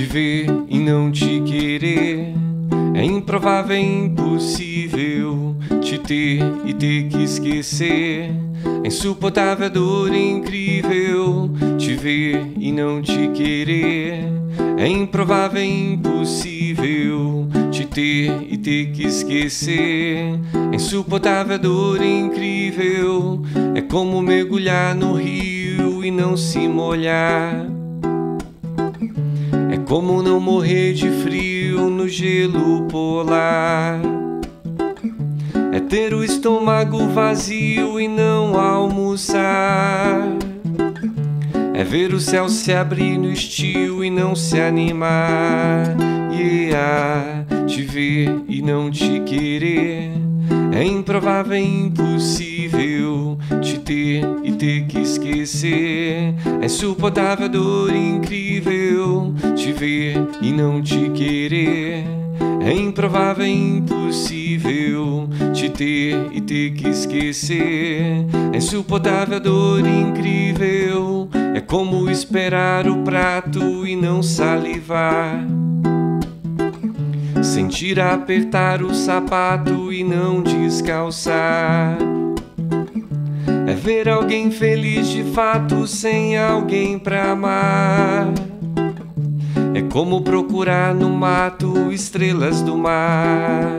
ver e não te querer. É improvável, é impossível te ter e ter que esquecer. É insuportável, é dor incrível te ver e não te querer. É improvável, é impossível te ter e ter que esquecer. É insuportável, é dor incrível. É como mergulhar no rio e não se molhar. É como não morrer de frio no gelo polar. É ter o estômago vazio e não almoçar. É ver o céu se abrir no estio e não se animar. Te ver e não te querer. É improvável, é impossível te ter e ter que esquecer. É insuportável, dor incrível te ver e não te querer. É improvável, é impossível te ter e ter que esquecer. É insuportável, dor incrível. É como esperar o prato e não salivar. Sentir apertar o sapato e não descalçar. É ver alguém feliz de fato sem alguém pra amar. É como procurar no mato estrelas do mar.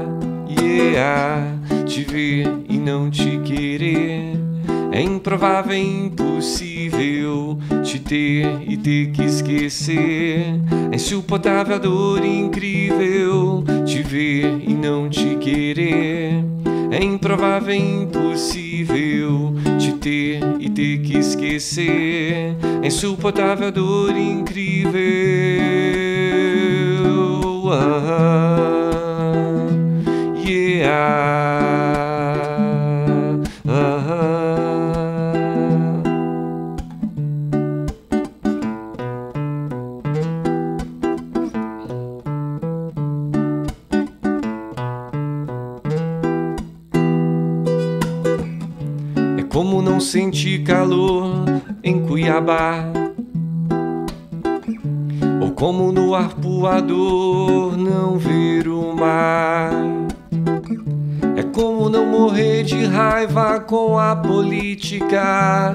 Te ver e não te querer. É improvável, é impossível te ter e ter que esquecer. É insuportável, dor incrível te ver e não te querer. É improvável, é impossível te ter e ter que esquecer. É insuportável, dor incrível. É como não sentir calor em Cuiabá, ou como no arpoador não ver o mar. É como não morrer de raiva com a política,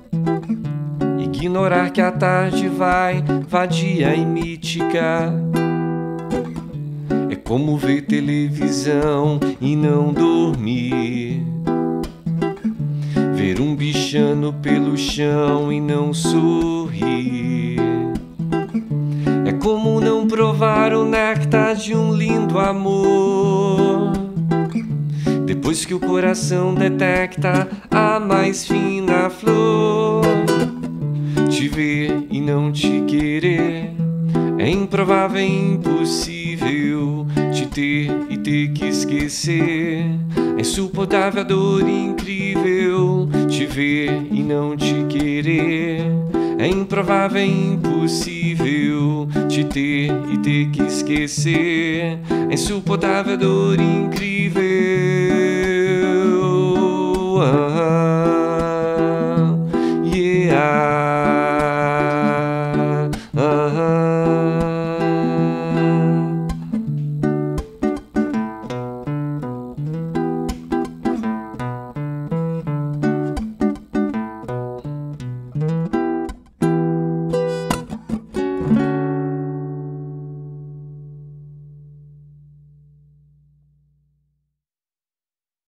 ignorar que a tarde vai vadia e mítica. É como ver televisão e não dormir, ver um bichano pelo chão e não sorrir. É como não provar o néctar de um lindo amor, depois que o coração detecta a mais fina flor. Te ver e não te querer. É improvável, é impossível te ter e ter que esquecer. É insuportável, dor incrível te ver e não te querer. É improvável, é impossível te ter e ter que esquecer. É insuportável, dor incrível.